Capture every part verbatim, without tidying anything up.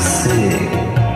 Asik.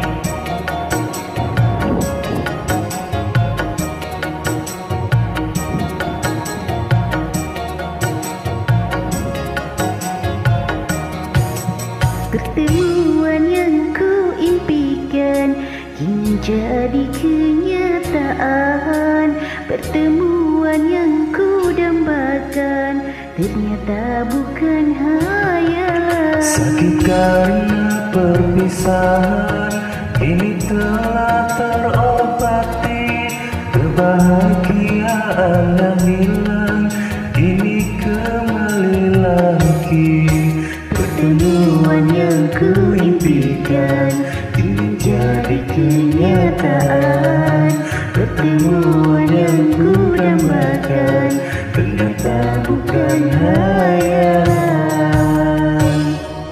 Pertemuan yang ku impikan kini jadi kenyataan. Pertemuan yang ku dambakan ternyata bukan hayalan. Sakit karena perpisahan kini telah terobati. Kebahagiaan yang hilang kini kembali lagi. Pertemuan yang ku impikan kini jadi kenyataan. Pertemuan yang ku dambakan ternyata bukan hayalan.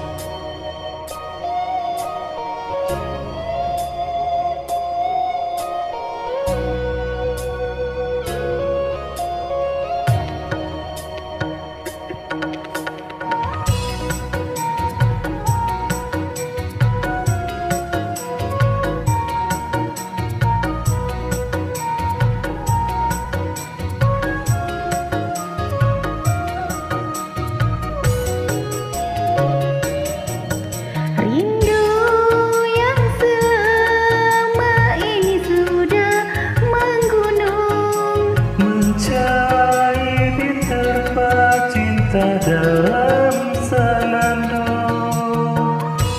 Dalam senandung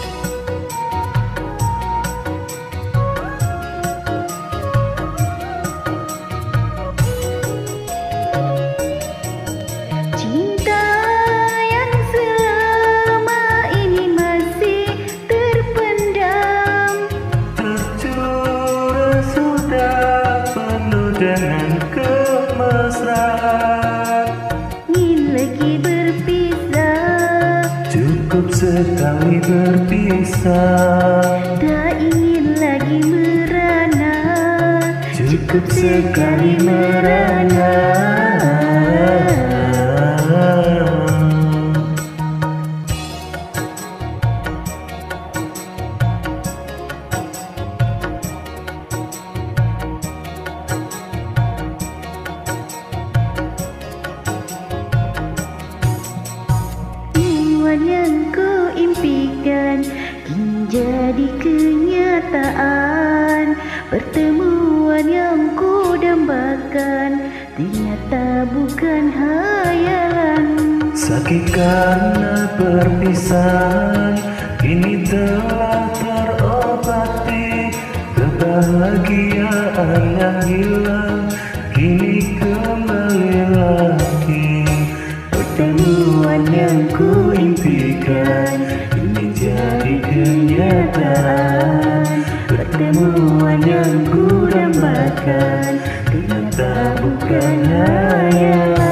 cinta yang selama ini masih terpendam, tercurah sudah penuh dengan kemesraan. lagi berpisah, cukup sekali berpisah. tak ingin lagi merana, cukup sekali merana. yang ku impikan kini jadi kenyataan. Pertemuan yang ku dambakan ternyata bukan hayalan. Sakit karena perpisahan kini telah terobati. Kebahagiaan yang hilang kini kembali lagi. Pertemuan yang ku impikan ini jadi kenyataan. Pertemuan yang ku dambakan ternyata bukan hayalan.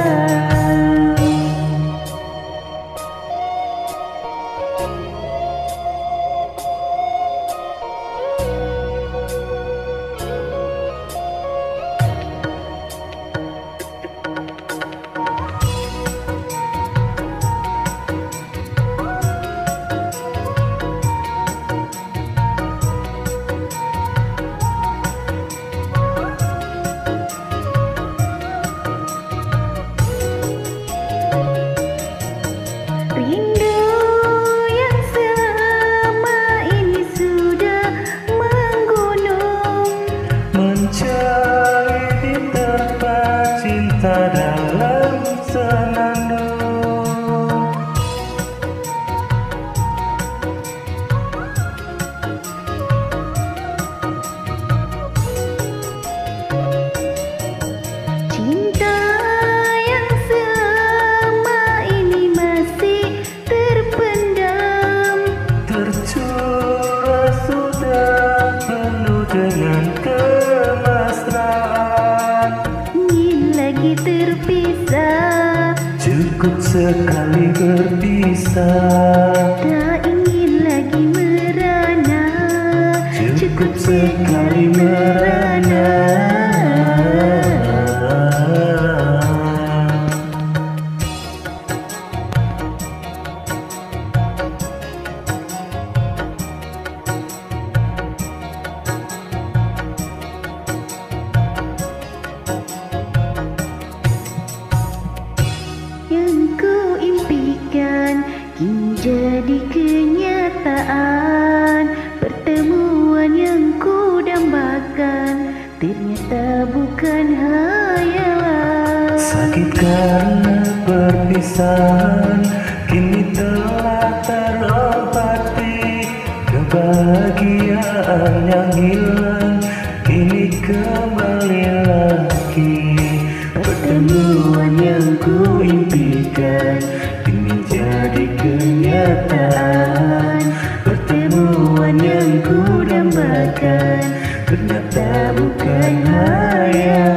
Mencari diterpa cinta dalam senandung. Cinta yang selama ini masih terpendam, tercurah sudah penuh dengan kemesraan. ingin lagi terpisah, cukup sekali berpisah. tak ingin lagi merana, cukup sekali merana. bertahan, kini telah terobati. Kebahagiaan yang hilang kini kembali lagi. Pertemuan yang ku impikan kini jadi kenyataan. Pertemuan yang ku dambakan ternyata bukan hayal.